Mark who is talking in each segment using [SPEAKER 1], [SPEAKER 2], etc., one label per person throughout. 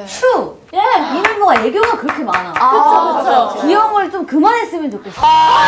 [SPEAKER 1] True. 이 멤버가 애교가 그렇게 많아.
[SPEAKER 2] 그쵸.
[SPEAKER 1] 귀여운 걸 좀 그만했으면 좋겠어.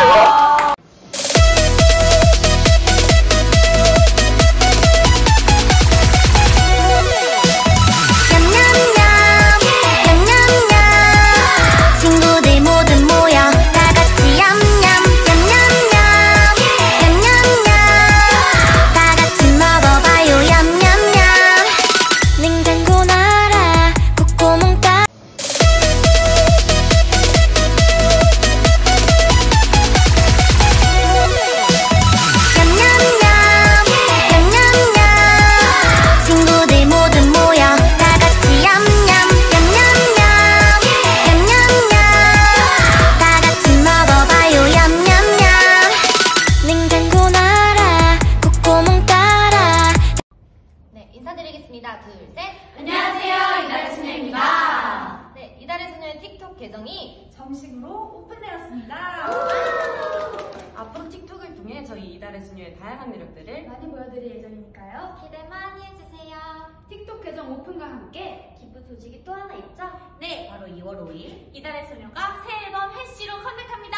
[SPEAKER 3] 인사드리겠습니다. 둘, 셋.
[SPEAKER 2] 안녕하세요, 이달의 소녀입니다.
[SPEAKER 3] 네, 이달의 소녀의 틱톡 계정이
[SPEAKER 2] 정식으로 오픈되었습니다.
[SPEAKER 4] 앞으로 틱톡을 통해 저희 이달의 소녀의 다양한 매력들을
[SPEAKER 2] 많이 보여드릴 예정이니까요.
[SPEAKER 3] 기대 많이 해주세요.
[SPEAKER 2] 틱톡 계정 오픈과 함께
[SPEAKER 3] 기쁜 소식이 또 하나 있죠?
[SPEAKER 4] 네, 바로 2월 5일
[SPEAKER 3] 이달의 소녀가 새 앨범 해시로 컴백합니다.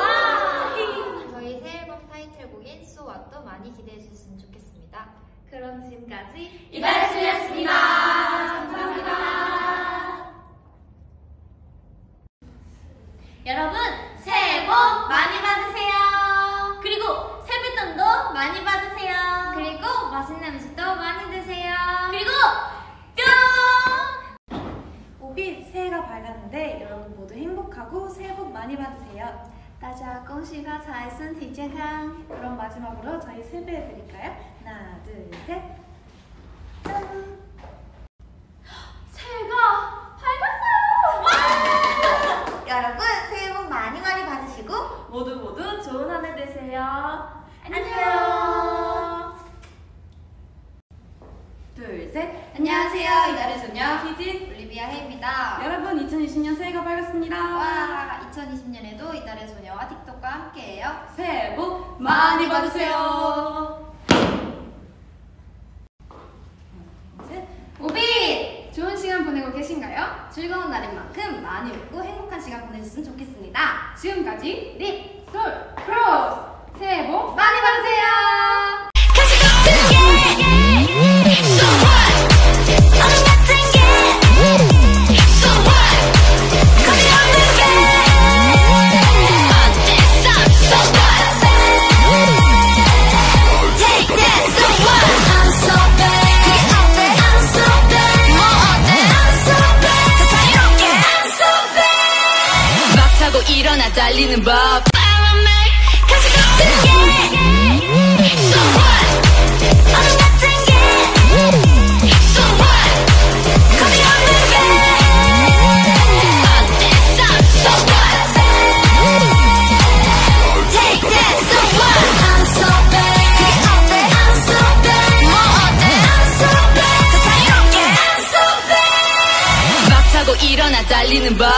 [SPEAKER 3] 저희 새 앨범 타이틀곡인 So What도 많이 기대해 주셨으면 좋겠습니다. 그럼 지금까지
[SPEAKER 2] 이달의 소녀였습니다. 감사합니다.
[SPEAKER 3] 여러분 새해 복 많이 받으세요. 그리고 세뱃돈도 많이 받으세요. 그리고 맛있는 음식도 많이 드세요. 그리고 뿅!
[SPEAKER 2] 오빛 새해가 밝았는데 여러분 모두 행복하고 새해 복 많이 받으세요.
[SPEAKER 3] 大家恭喜发财，身体健康。
[SPEAKER 2] 그럼 마지막으로 저희 세배해드릴까요? 하나, 둘, 셋. 짠!
[SPEAKER 3] 새해가 밝았어요.
[SPEAKER 1] 여러분 새해 복 많이 받으시고
[SPEAKER 2] 모두 좋은 한 해 되세요.
[SPEAKER 3] 안녕.
[SPEAKER 2] 둘, 셋.
[SPEAKER 3] 안녕하세요, 이달의 소녀
[SPEAKER 2] 희진,
[SPEAKER 3] 올리비아 헤이입니다.
[SPEAKER 2] 여러분 2020년 새해가 밝았습니다.
[SPEAKER 3] 와, 2020년에도 이달의 소녀와 틱톡과 함께해요.
[SPEAKER 2] 새해 복 많이 받으세요.
[SPEAKER 3] 오빛! 좋은 시간 보내고 계신가요? 즐거운 날인 만큼 많이 웃고 행복한 시간 보내셨으면 좋겠습니다.
[SPEAKER 2] 지금까지
[SPEAKER 3] 립,
[SPEAKER 2] 솔, 크로스! 새해 복
[SPEAKER 3] 많이 받으세요!
[SPEAKER 5] 일어나 달리는 법 막 타고 일어나 달리는 법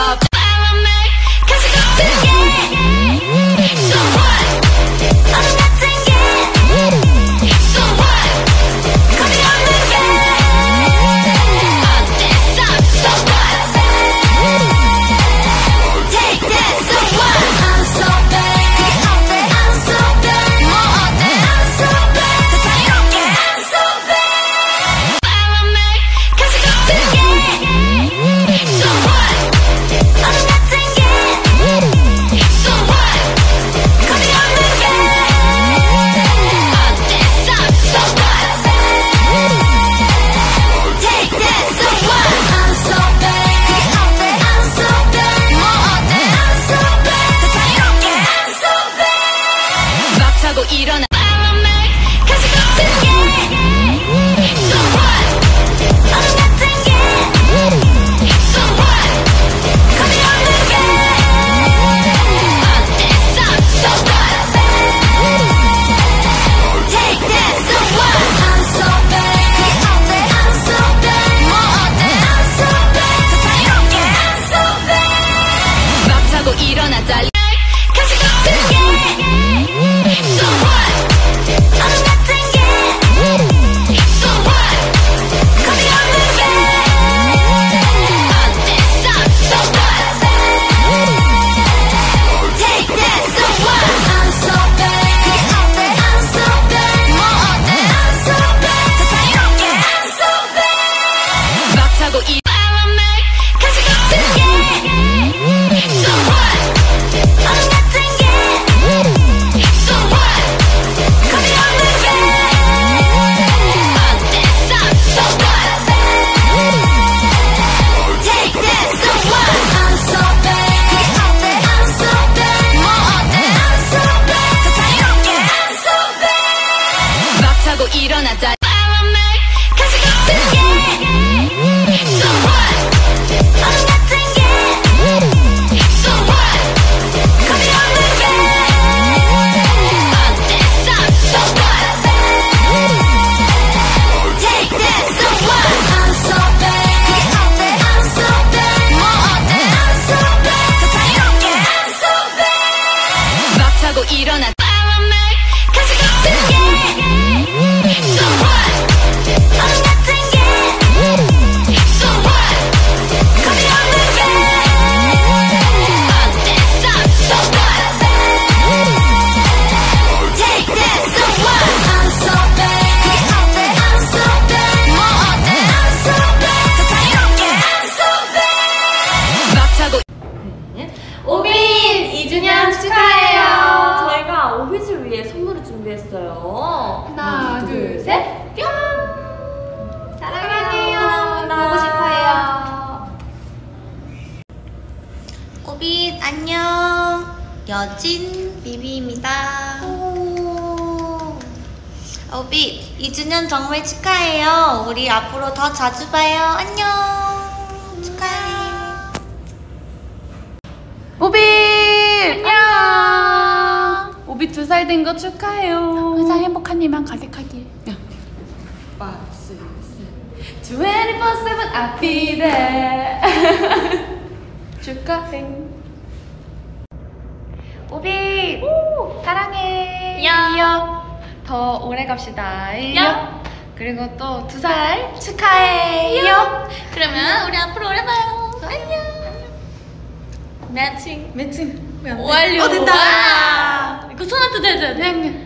[SPEAKER 5] 일어나 So what?
[SPEAKER 3] 오빛 안녕. 여진 비비입니다. 오빛 2주년 정말 축하해요. 우리 앞으로 더 자주 봐요. 안녕. 축하해.
[SPEAKER 4] 오빛! 안녕! 오빛 2살 된 거 축하해요.
[SPEAKER 6] 항상 행복한 일만 가득하길.
[SPEAKER 4] 24/7 I'll be there. 축하해.
[SPEAKER 6] 오빛 사랑해.
[SPEAKER 3] 야.
[SPEAKER 6] 더 오래 갑시다.
[SPEAKER 3] 야.
[SPEAKER 6] 그리고 또 2살 축하해요.
[SPEAKER 3] 그러면 우리 앞으로 오래 봐요. 안녕.
[SPEAKER 4] 매칭.
[SPEAKER 3] 완료.
[SPEAKER 6] 됐다.
[SPEAKER 3] 이거 손한테 대줘야 돼.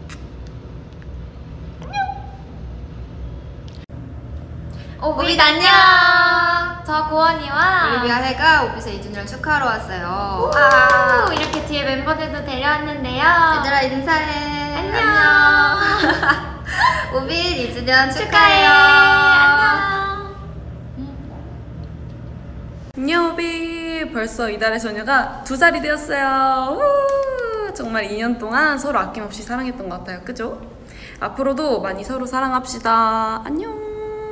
[SPEAKER 7] 오빛 안녕! 저 고원이와 우리 미아해가 오빛의 2주년을 축하하러 왔어요.
[SPEAKER 3] 와, 이렇게 뒤에 멤버들도 데려왔는데요.
[SPEAKER 7] 얘들아 인사해.
[SPEAKER 3] 안녕.
[SPEAKER 7] 오빛 2주년 축하해요.
[SPEAKER 4] 안녕 오빛. 벌써 이달의 소녀가 2살이 되었어요. 우! 정말 2년 동안 서로 아낌없이 사랑했던 것 같아요. 그죠? 앞으로도 많이 서로 사랑합시다. 안녕.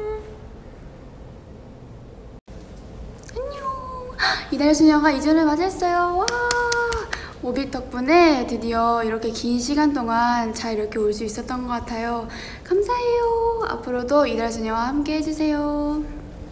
[SPEAKER 6] 이달의 소녀가 2주년을 맞이했어요. 와! 오빛 덕분에 드디어 이렇게 긴 시간 동안 잘 이렇게 올 수 있었던 것 같아요. 감사해요. 앞으로도 이달의 소녀와 함께 해주세요.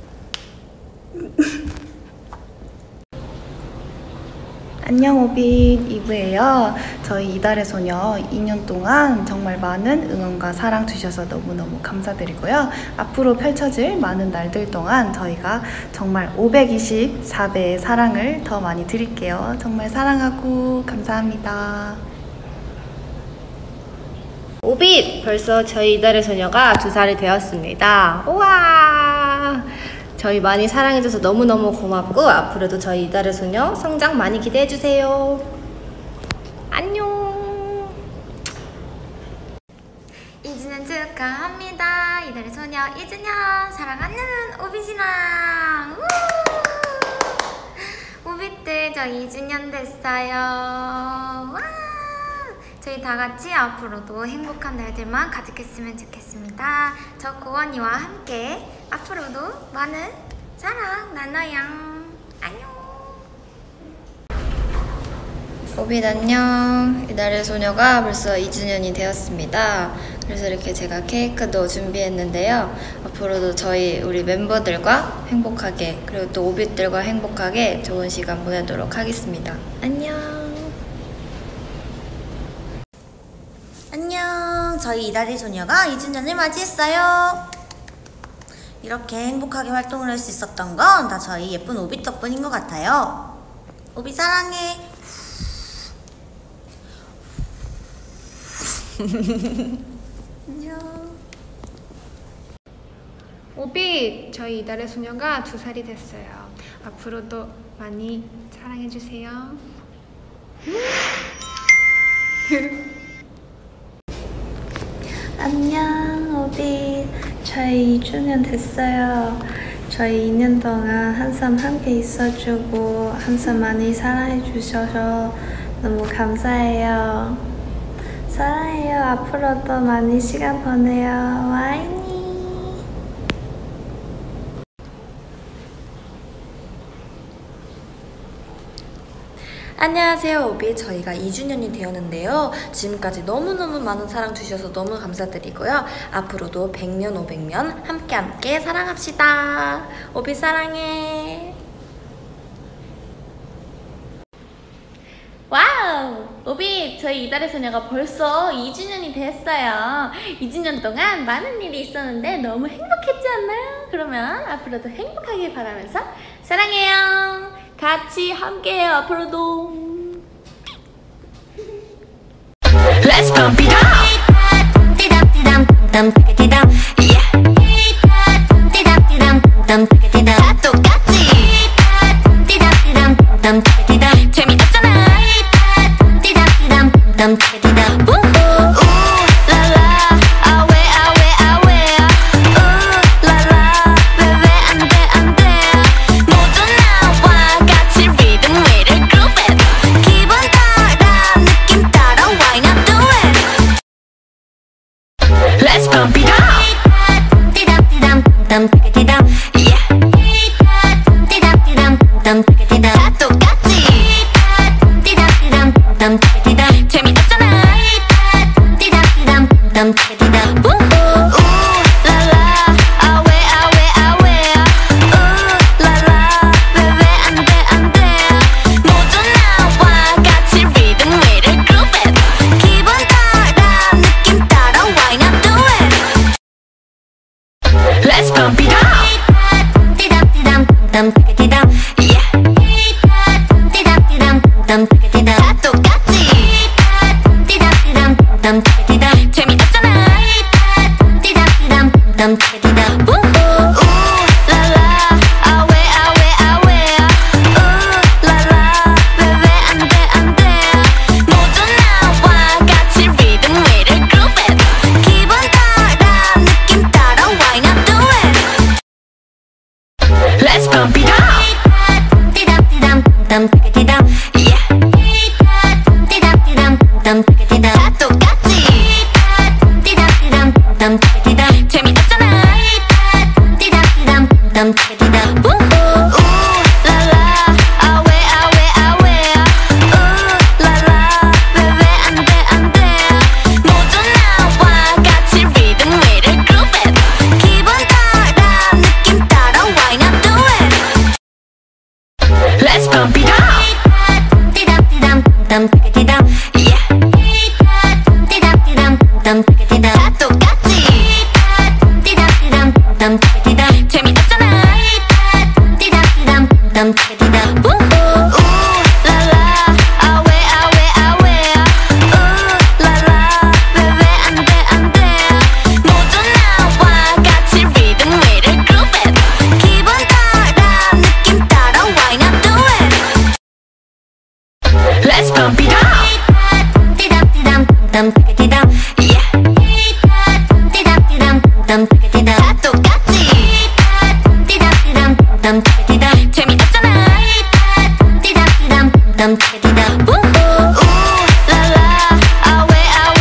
[SPEAKER 8] 안녕 오빛 2부예요. 저희 이달의 소녀 2년 동안 정말 많은 응원과 사랑 주셔서 너무너무 감사드리고요. 앞으로 펼쳐질 많은 날들 동안 저희가 정말 524배의 사랑을 더 많이 드릴게요. 정말 사랑하고 감사합니다.
[SPEAKER 9] 오빛! 벌써 저희 이달의 소녀가 2살이 되었습니다. 우와! 저희 많이 사랑해줘서 너무너무 고맙고 앞으로도 저희 이달의 소녀 성장 많이 기대해주세요. 안녕.
[SPEAKER 3] 2주년 축하합니다. 이달의 소녀 2주년 사랑하는 오빛이랑 오빛들 저 2주년 됐어요. 와! 저희 다 같이 앞으로도 행복한 날들만 가득했으면 좋겠습니다. 저 고원이와 함께 앞으로도 많은 사랑 나눠요. 안녕.
[SPEAKER 7] 오빛 안녕. 이달의 소녀가 벌써 2주년이 되었습니다. 그래서 이렇게 제가 케이크도 준비했는데요. 앞으로도 우리 멤버들과 행복하게 그리고 또 오빛들과 행복하게 좋은 시간 보내도록 하겠습니다. 안녕.
[SPEAKER 1] 안녕. 저희 이달의 소녀가 2주년을 맞이했어요. 이렇게 행복하게 활동을 할 수 있었던 건 다 저희 예쁜 오빛 덕분인 것 같아요. 오빛 사랑해. 안녕.
[SPEAKER 6] 오빛! 저희 이달의 소녀가 2살이 됐어요. 앞으로도 많이 사랑해주세요.
[SPEAKER 8] 안녕 오빛. 저희 2주년 됐어요. 저희 2년 동안 항상 함께 있어주고 항상 많이 사랑해주셔서 너무 감사해요. 사랑해요. 앞으로도 많이 시간 보내요. 와이니.
[SPEAKER 7] 안녕하세요 오빛. 저희가 2주년이 되었는데요. 지금까지 너무너무 많은 사랑 주셔서 너무 감사드리고요. 앞으로도 100년 500년 함께 사랑합시다. 오빛 사랑해.
[SPEAKER 3] 와우! 오빛! 저희 이달의 소녀가 벌써 2주년이 됐어요. 2주년 동안 많은 일이 있었는데 너무 행복했지 않나요? 그러면 앞으로도 행복하길 바라면서 사랑해요. 같이 함께해요. 앞으로도.
[SPEAKER 5] Let's pump it up. 다 똑같이 재미없잖아. 모두 나와 같이 리듬 위를 땀 띠디담 yeah 띠디담 띠디담 땀 띠디담 다 똑같지 띠디담 땀 띠디담 재미없잖아 띠디담 땀 띠디담 우라라 아왜 우라라 왜 안돼 모두 나와 같이 리듬 위를 그룹 it 기분 따라 느낌 따라 why not do it Let's pump it up 띠디담 땀 띠디담 yeah 띠디담 땀 띠디담 다 똑같지 띠디담 땀 띠디담 재미없잖아 띠디담 땀 띠디담 우라라 아왜 우라라 왜 안돼 모두 나와 같이 리듬 위를 그룹 it 기분 따라 느낌 따라 why not do it Let's pump it up 띠디담 땀 띠디담 yeah 띠디담 땀 띠디담 다 똑같지 띠디담 땀 띠디담 재미없잖아 띠디담 땀 띠디담 우라라 아왜 우라라 왜 안돼 모두 나와 같이 리듬 위를 그룹 it 기분 따라 느낌 따라 why not do it Let's pump it up 띠디담 땀 띠디담 yeah 띠디담 땀 띠디담 다 똑같지 띠디담 땀 띠디담 재미없잖아 띠디담 땀 띠디담 우라라 아왜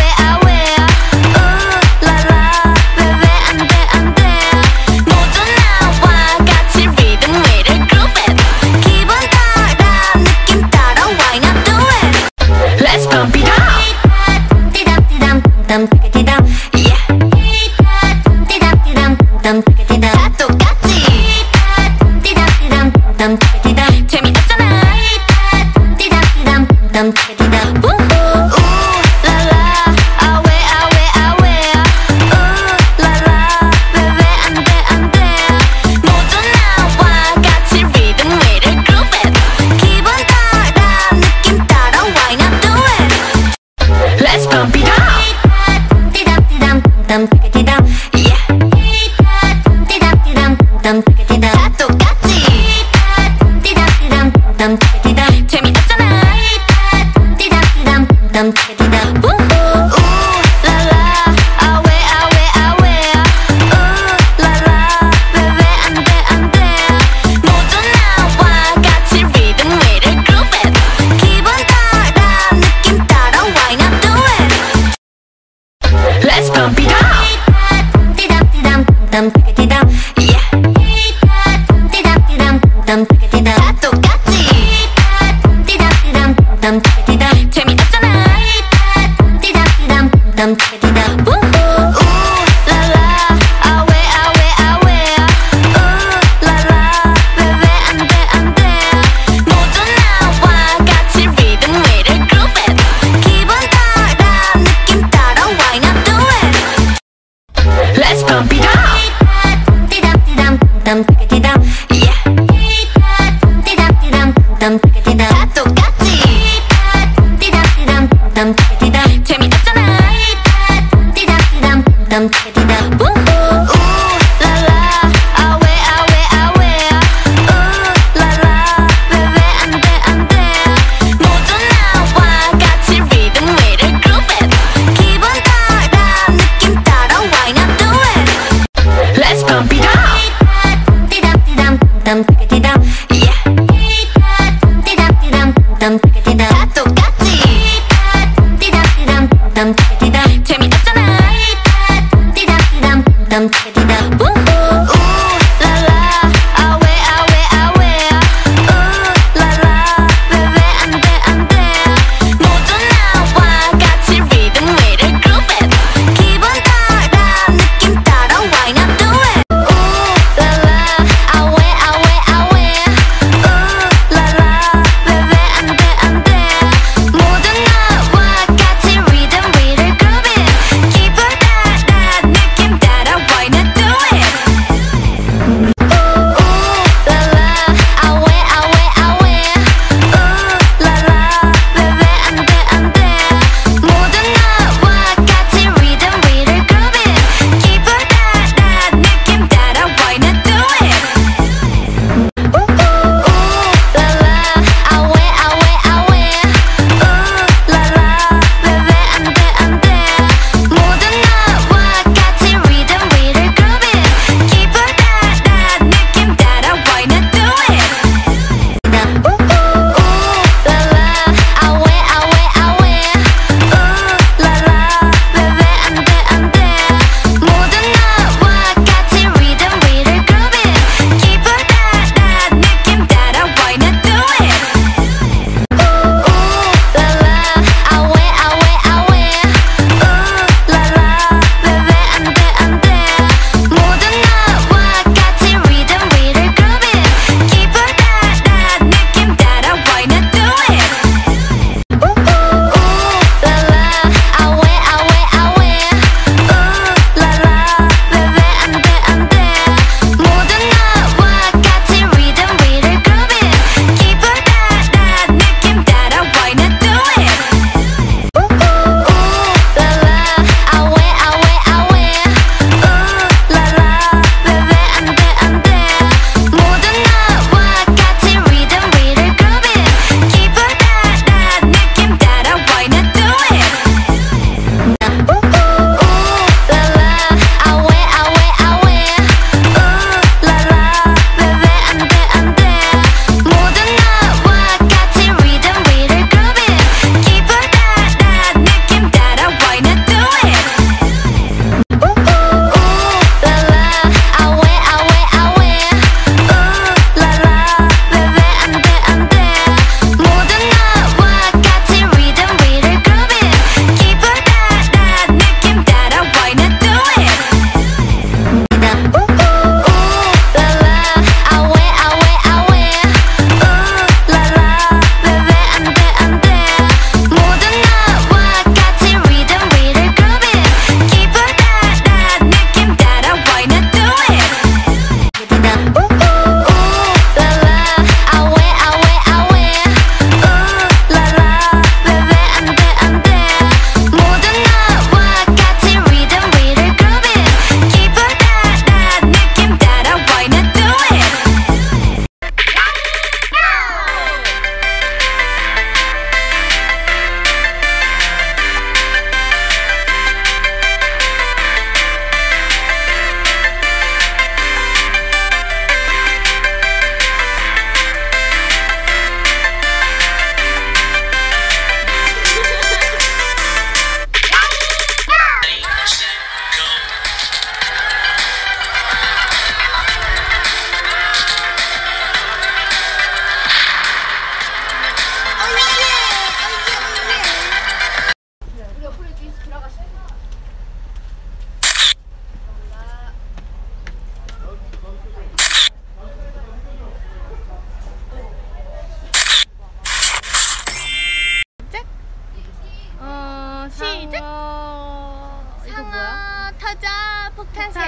[SPEAKER 5] 우라라 왜 안돼 모두 나와 같이 리듬 위를 그룹 it 기분 따라 느낌 따라 why not do it Let's pump it up 띠디담 땀 띠디담 yeah 띠디담 땀 띠디담 다 똑같지 띠디담 땀 띠디담 재미없잖아 띠디담 땀 띠디담 우라라 아왜 우라라 왜 안돼 모두 나와 같이 리듬 위를 그룹 it 기분 따라 느낌 따라 why not do it Let's pump it up 띠디담 땀 띠디담 yeah 띠디담 땀 띠디담 다 똑같지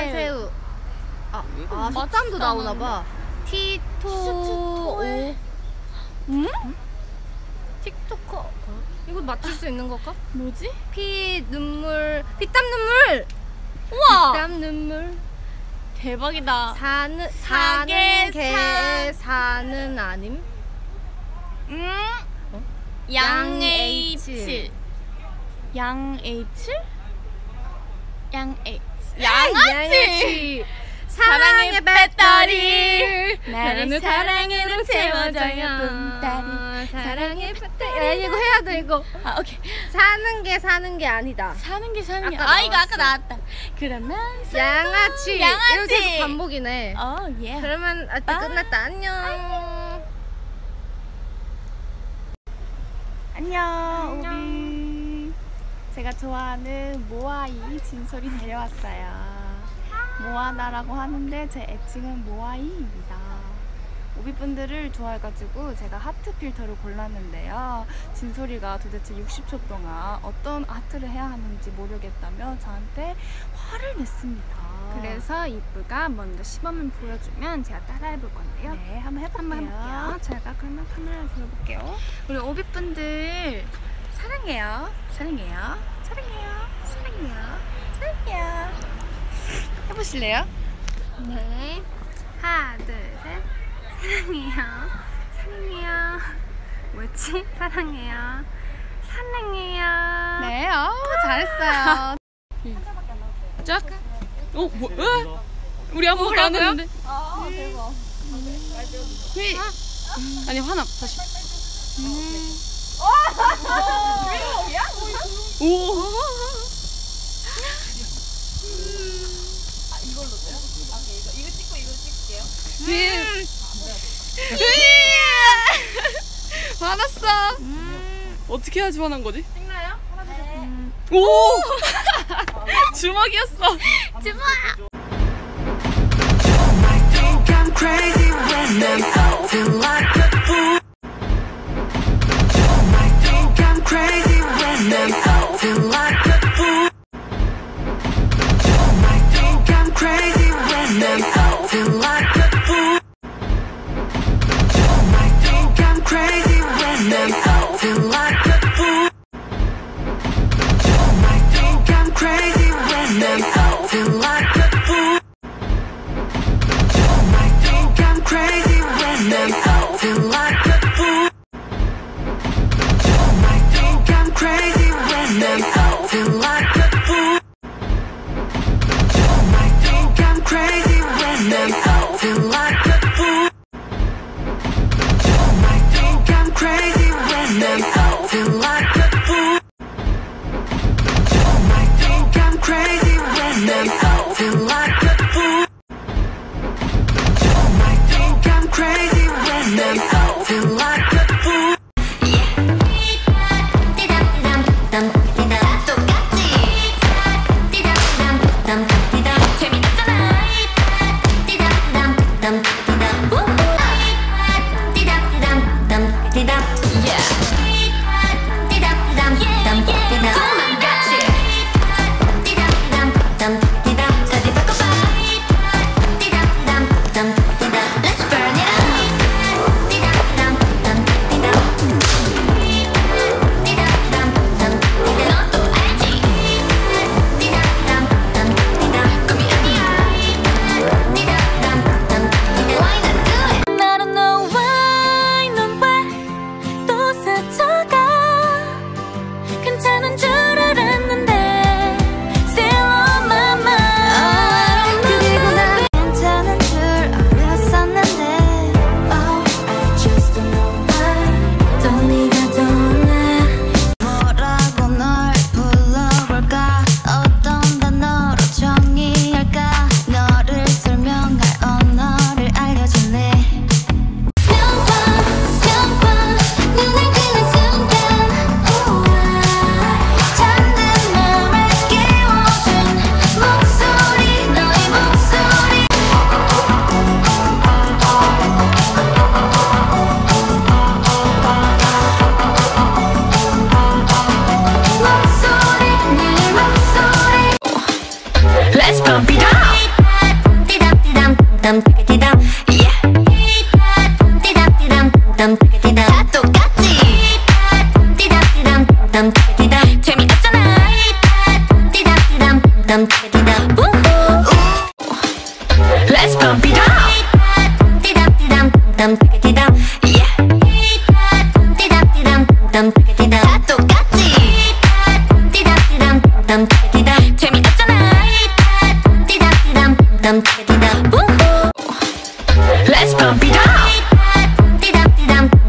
[SPEAKER 9] 새우. 숫담도 나오나 봐. 티토오.
[SPEAKER 3] 응?
[SPEAKER 9] 틱토커. 이거 맞출 수 있는 걸까?
[SPEAKER 3] 뭐지?
[SPEAKER 9] 피땀 눈물.
[SPEAKER 3] 우와!
[SPEAKER 9] 피땀 눈물.
[SPEAKER 3] 대박이다.
[SPEAKER 9] 사는 개 사는 아님?
[SPEAKER 3] 양H. 양H?
[SPEAKER 9] 양아치. 사랑의 배터리. 나는 사랑으로 채워져요.
[SPEAKER 3] 뿜따리.
[SPEAKER 9] 사랑의 배터리. 이거 해야 돼 이거.
[SPEAKER 3] 오케이.
[SPEAKER 9] 사는 게 아니다.
[SPEAKER 3] 사는 게.
[SPEAKER 9] 아까
[SPEAKER 3] 이거
[SPEAKER 9] 나왔어.
[SPEAKER 3] 아까 나왔다. 그러면
[SPEAKER 9] 양아치.
[SPEAKER 3] 양아치.
[SPEAKER 9] 이거 계속 반복이네.
[SPEAKER 3] 예.
[SPEAKER 9] 그러면 끝났다. 안녕.
[SPEAKER 6] 안녕, 오비. 제가 좋아하는 모아이 진솔이 데려왔어요. 모아나라고 하는데 제 애칭은 모아이입니다. 오비분들을 좋아해가지고 제가 하트 필터를 골랐는데요. 진솔이가 도대체 60초 동안 어떤 하트를 해야 하는지 모르겠다며 저한테 화를 냈습니다. 그래서 이쁘가 먼저 시범을 보여주면 제가 따라해볼 건데요. 네, 한번 해볼게요. 제가 그러면 카메라를 들어볼게요. 우리 오비분들 사랑해요. 사랑해요. 사랑해요. 사랑해요. 사랑해요. 해보실래요?
[SPEAKER 9] 네. 하나, 둘, 셋. 사랑해요. 사랑해요. 뭐였지? 사랑해요. 사랑해요.
[SPEAKER 6] 네, 잘했어요.
[SPEAKER 4] 짝. 우리 아무것도 안 했는데.
[SPEAKER 6] 대박.
[SPEAKER 4] 아니 화나 다시. 오. 화났어. 어떻게 해야지 화난 거지?
[SPEAKER 9] 찍나요? 하나, 둘, 셋.
[SPEAKER 4] 오! 주먹이었어.
[SPEAKER 3] 주먹.
[SPEAKER 5] I'm crazy when I'm acting like a fool. I think I'm crazy when I'm acting like a fool. I think I'm crazy when I'm acting like a fool. I think I'm crazy when I'm acting like a fool. I think I'm crazy when I'm acting like a fool. I think I'm crazy when I'm acting like a fool. I think I'm crazy when I'm acting like a fool. I think I'm crazy when I'm acting like a fool. I think I'm crazy when I'm acting like a fool. I think I'm crazy when I'm acting like a fool. I think I'm crazy when I'm acting like a fool.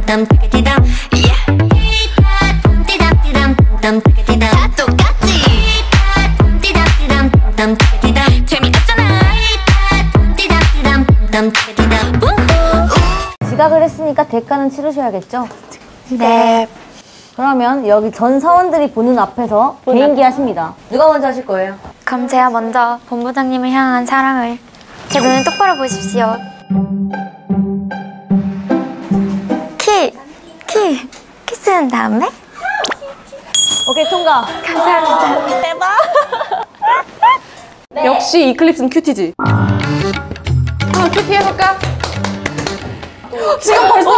[SPEAKER 5] 다 똑같지
[SPEAKER 10] 지각을 했으니까 대가는 치르셔야겠죠?
[SPEAKER 5] 네.
[SPEAKER 10] 그러면 여기 전 사원들이 보는 앞에서 개인기 하십니다. 누가 먼저 하실 거예요?
[SPEAKER 5] 그럼 제가 먼저 본부장님을 향한 사랑을 제 눈을 똑바로 보십시오. 키스한 다음에
[SPEAKER 10] 오케이, 통과.
[SPEAKER 5] 감사합니다.
[SPEAKER 10] 대박.
[SPEAKER 4] 역시 이클립스는 큐티지. 큐티 해볼까? 지금 벌써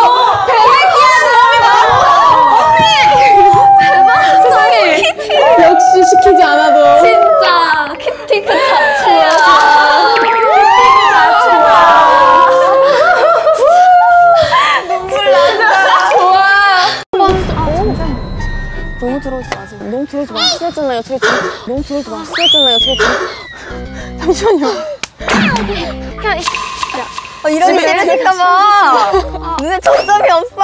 [SPEAKER 4] 역시 시키지 않아도
[SPEAKER 3] 진짜 키티 그 자체야.
[SPEAKER 10] 너무 들어오지 마세요. 너무 들어오지 마시잖아요. 너무 들어오지 마시잖아요. 잠시만요.
[SPEAKER 5] 이런 게 싫을까봐 눈에 초점이 없어.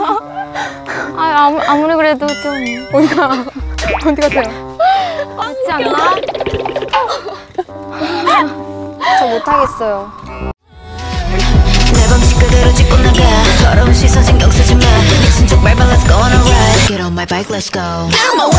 [SPEAKER 5] 아무리 그래도 좀
[SPEAKER 4] 어디 가세요?
[SPEAKER 5] 그렇지 않나? 저 못하겠어요.
[SPEAKER 11] 내 방식 그대로 짚고 나가 더러운 시선 신경 쓰지 마 미친 척 밟아 let's go on a ride Get on my bike let's go